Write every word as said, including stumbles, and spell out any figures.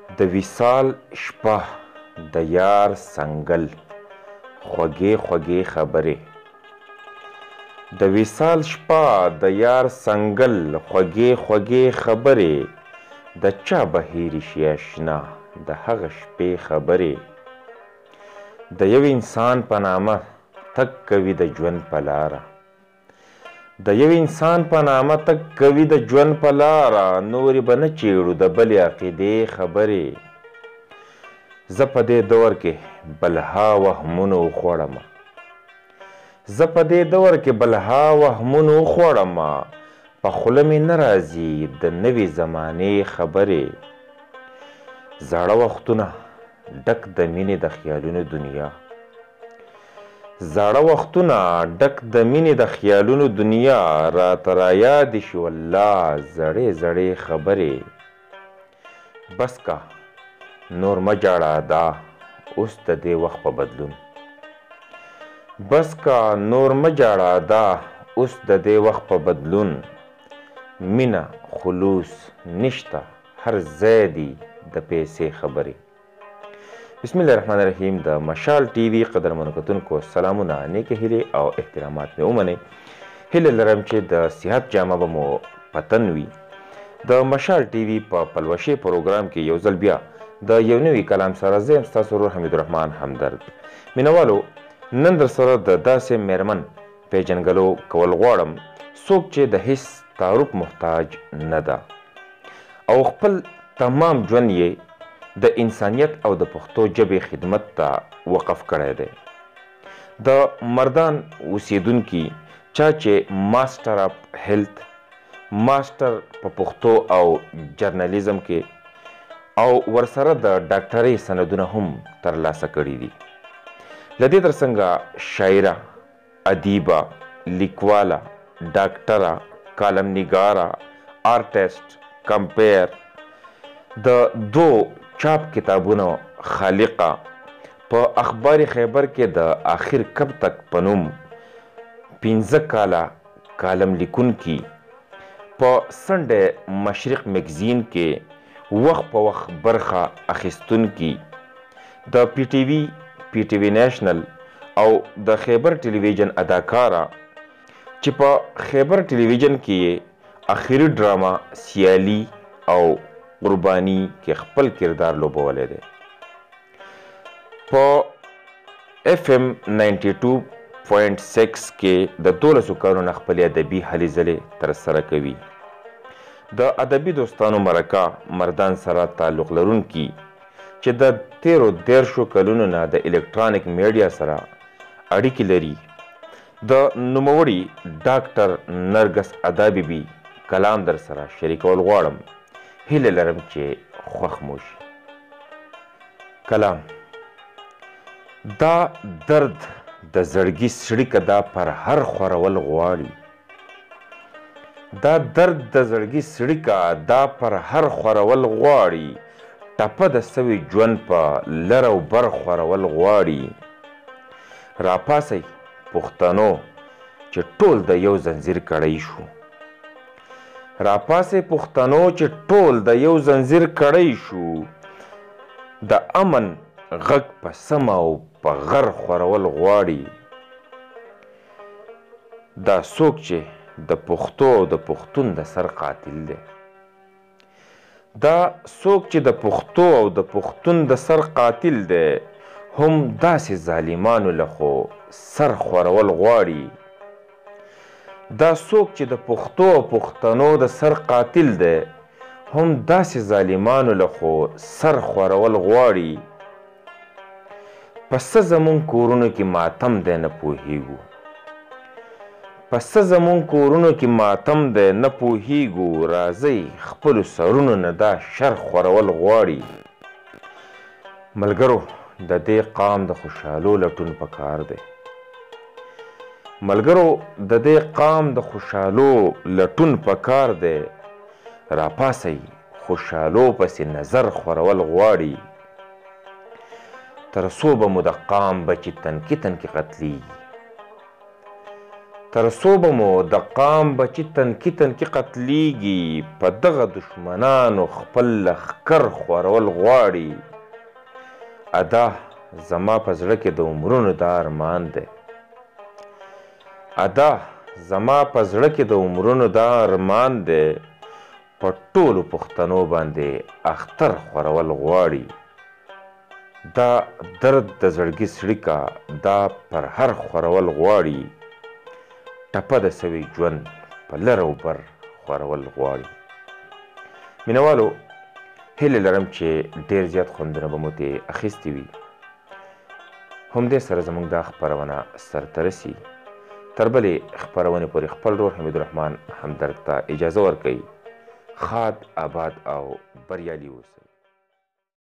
د وصال شپه د یار سنګل خوږې خوږې خبرې د وصال شپه د یار سنګل خوږې خوږې خبرې د چا به هېرې شي اشنا د هغه شپې خبرې د یو انسان په نامه تګ کوي د ژوند په لاره د یو انسان په نامه تګ کوي د ژوند په لاره نورې به نه چیړو د بلې عقیدې خبرې زه په دې دور کې بلها وهمونو وخوړمه زه په دې دور کې بلها وهمونو وخوړمه په خوله مې نه راځي د نوې زمانې خبرې زاړه وختونه ډک د مینې د خیالونو دنیا زاړه وختونه ډک د مینې د خیالونو دنیا راته رایادې شي والله زړې زړې خبرې بس کا نور مه جاړه دا اوس د دې وخت په بدلون بس کا نور مه جاړه دا اوس د دې وخت په بدلون مینه خلوص نشته هر ځای دي د پیسې خبرې بسم الله الرحمن الرحیم د مشال ټي وي قدرمنو کتونکو سلامونه نیکې هیلې او احترامات مې ومنئ هیله لرم چې د صحت جامه به مو په تن وي د مشال ټي وي په پلوشې پروګرام کې یو ځل بیا د یو نوي کلام سره زه یم ستاسو ورور حمیدالرحمن همدرد مینوالو نن در سره د داسې میرمن پیژنګلو کول غواړم څوک چې د هیڅ تعارف محتاج نه ده او خپل تمام ژوند یې د انسانیت او د پښتو ژبې خدمت ته وقف کړی دی د مردان اوسیدونکي چا چې ماسټر اف هیلث ماسټر په پښتو او جرنالیزم کې او ورسره د ډاکټرۍ سندونه هم ترلاسه کړي دي له دې ترڅنګه شاعره ادیبه لیکواله ډاکټره کالم نګاره آرټسټ کمپیر د دو چاپ کتابونو خالقه په اخبار خیبر کې د آخر کب تک په نوم پنځه کاله کالم لیکونکي په سنډے مشرق میګزین کې وخت په وخت برخه اخیستونکي د پی ټي وي پی ټي وي نیشنل او د خیبر ټلویزیون اداکاره چې په خیبر ټلویزیون کې آخري ډراما سیالي او قربانی کې خپل کردار لوبولی دی په اف ام ناینټي ټو پوینټ سکس کې د دولسو کلونو خپلې ادبي هلې ځلې ترسره کوي د ادبي دوستانو مرکه مردان سره تعلق لرونکي چې د تیرو دیرشو کلونو نه د الکترونیک میډیا سره اړیکې لري د نوموړي ډاکټر نرګس ادا بیبي کلام در سره شریکول غواړم هیله لرم چې خوښ مو شي کلام دا درد د زړګي څړیکه دا پر هر خورول غواړي دا درد د زړګي څړیکه دا پر هر خورول غواړي ټپه د سوي ژوند په لر او بر خورول غواړي راپاسئ پښتنو چې ټول د یو زنځیر کړی شو راپاسې پښتنو چې ټول د یو زنځیر کړی شو د امن غږ په سمه او په غر خورول غواړي دا څوک چې د پښتو او د پښتون د سر قاتل دی دا څوک چې د پښتو او د پښتون د سر قاتل دی هم داسې ظالمانو له خو سر خورول غواړي دا څوک چې د پښتو او پښتنو د سر قاتل دی هم داسې ظالمانو له خو سر خورول غواړي په څه زموږ کورونو کې ماتم دی نه پوهیږو په څه زموږ کورونو کې ماتم دی نه پوهیږو راځئ خپلو سرونو نه دا شر خورول غواړي ملګرو د دې قام د خوشحالو لټون پکار دی ملګرو د دې قام د خوشحالو لټون پکار دی راپاسئ خوشحالو پسې نظر خورول غواړي تر څو به مو د قام بچي تنکي تنکي قتلیږي تر څو به مو د قام بچي تنکي تنکي قتلیږي، په دغه دشمنانو خپل لښکر خورول غواړي. ادا زما په زړه کې د عمرونو دا ارمان دی، ادا زما په زړه کې د عمرونو دا ارمان دی، په ټولو پښتنو باندې اختر خورول غواړي. دا درد د زړګي څړیکه دا پر هر خورول غواړي، ټپه د سوي ژوند په لر او بر خورول غواړي. مینوالو هیله لرم چې ډیر زیات خوندونه به مو ترې اخیستي وي. همدې سره زموږ دا خپرونه سرته رسي. تر بلې خپرونې پورې خپل ورور حمید الرحمن همدرد ته اجازه ورکوي. ښاد، آباد او بریالي اوسئ.